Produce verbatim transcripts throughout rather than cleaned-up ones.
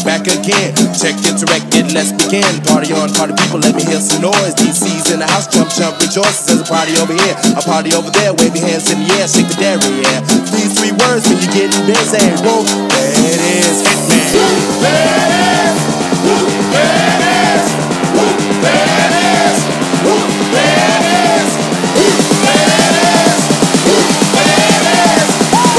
back again. Check it, direct it, let's begin. Party on, party people, let me hear some noise. D C's in the house, jump, jump, rejoice. There's a party over here, a party over there. Wave your hands in the air, shake the dairy, yeah. These three words when you're getting busy. Whoa, there it is, Hitman. There it is, there it is, there it is, there it is, there it is, there it is.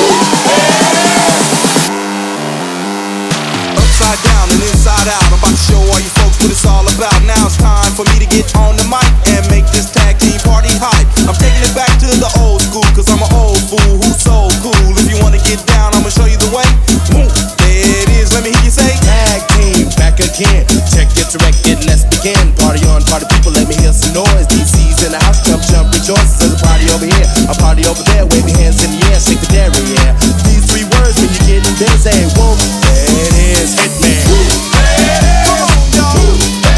Upside down and inside out, I'm about to show all you folks what it's all about. Now it's time for me to get on the mic and make this tag team party hype. I'm taking it back to the old school, cause I'm an old fool who's so cool. If you wanna get down, I'ma show you the way. Boom, there it is, let me hear you say tag team, back again. Check it, direct it, let's begin. Party on, party people, let me hear some noise. D C's in the house, jump, jump, rejoice. There's a party over here, a party over there. Wave your hands in the air, shake the dairy, yeah. These three words when you're getting busy. Whoa, there it is, Hitman. Come on, y'all.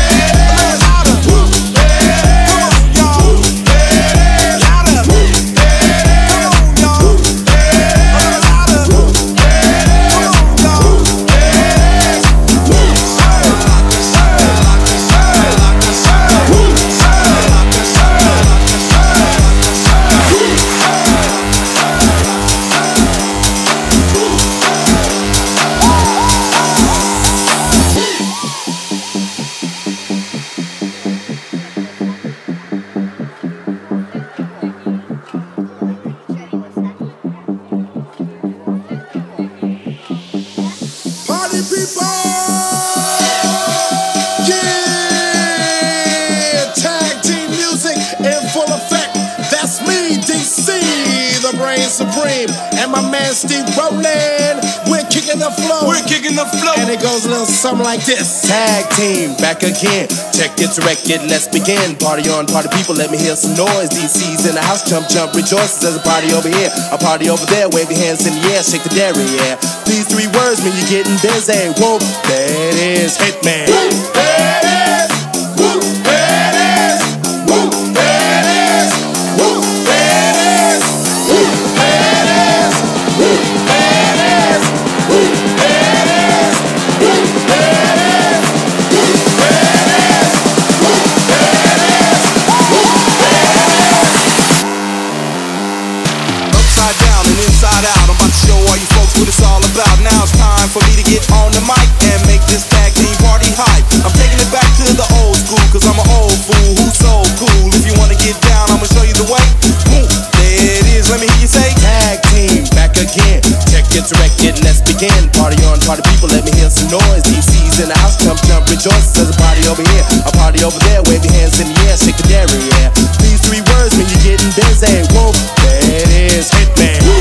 Party people! Yeah! Tag team music in full effect. That's me, D C, the brain supreme. And my man Steve Rowland. We're kicking the flow. We're kicking the flow. And it goes a little something like this. Tag team, back again. Check it, direct it, let's begin. Party on, party people, let me hear some noise. D C's in the house, jump, jump, rejoice. There's a party over here, a party over there. Wave your hands in the air, shake the dairy, yeah. These three words when you're getting busy. Whoa, there it is, Hitman. There it is, woo, there it is, woo, there it is, woo, there it is, woo, there it is, woo, there it is, woo, there it is, woo, there it is, woo, there it is, woo, there it is, woo, there it is. Upside down and inside out, I'm about to show all you folks what it's all about. Now it's time for me to get on the mic and make this tag team party hype. I'm taking it back to the old school, cause I'm an old fool who's so cool. If you wanna get down, I'ma show you the way. Boom, there it is, let me hear you say tag team, back again. Check it, direct it, let's begin. Party on, party people, let me hear some noise. D C's in the house, jump, jump, rejoice. There's a party over here, a party over there. Wave your hands in the air, shake the dairy, yeah. These three words when you're getting busy. Whoa, there it is, Hitman.